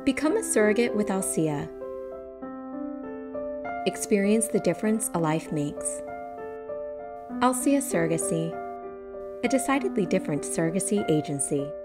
Become a surrogate with Alcea. Experience the difference a life makes. Alcea Surrogacy, a decidedly different surrogacy agency.